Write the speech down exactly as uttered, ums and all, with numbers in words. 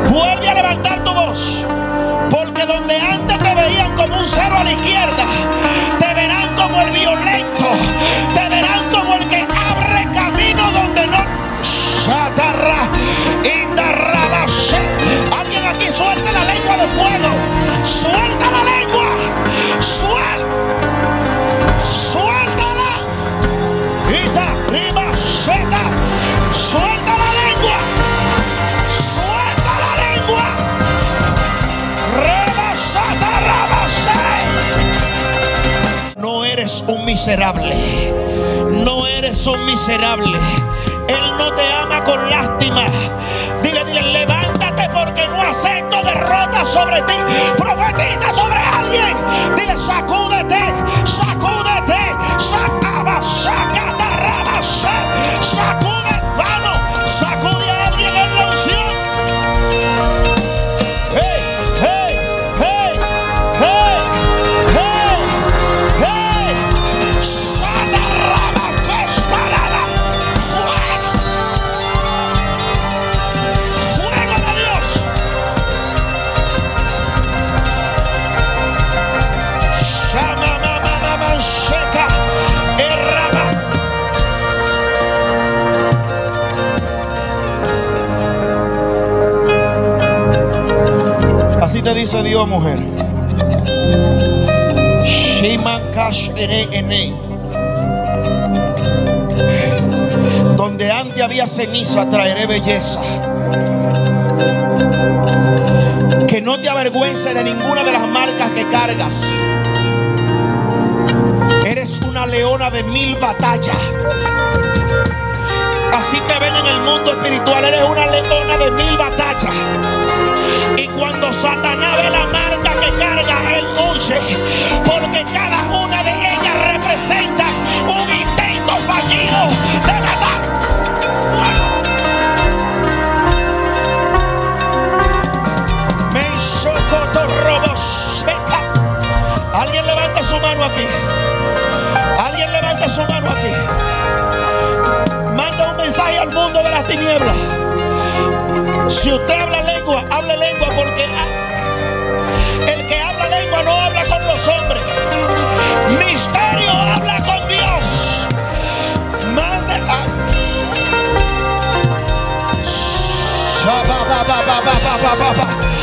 Vuelve a levantar tu voz, porque donde antes te veían como un cero a la izquierda, te verán como el violento, te verán como el que abre camino donde no. Shatarra, indarrabase. Alguien aquí suelta la lengua de fuego, suelta la lengua, suelta, suéltala. Ita, prima, seta, suelta la lengua, suelta la lengua. Rebasata, rabase. No eres un miserable, no eres un miserable. Él no te ama con lástima. Dile, dile, levántate porque no acepto derrota sobre ti. Profetiza sobre alguien. Dile, sacúdete, sacúdete, sacaba, sacata, rabase, sacude, vamos, sacude a alguien en la unción. Hey, hey, hey, hey, hey, hey, sata, raba, costa, raba, fuego, fuego de Dios. Shama, mama, mama, seca, erraba. Así te dice Dios, mujer. Shiman kash ene ene. Donde antes había ceniza, traeré belleza. Que no te avergüences de ninguna de las marcas que cargas. Eres una leona de mil batallas. Así te ven en el mundo espiritual. Eres una leona de mil batallas. Y cuando Satanás ve la marca que carga, él huye, porque cada una de ellas representa un intento fallido de matar. Me socoto robo seca. Alguien levanta su mano aquí. Alguien levanta su mano aquí. Manda un mensaje al mundo de las tinieblas. Si usted habla lengua, hable lengua, porque el que habla lengua no habla con los hombres. Misterio habla con Dios. Mándela. Ba, ba, ba, ba, ba, ba, ba, ba.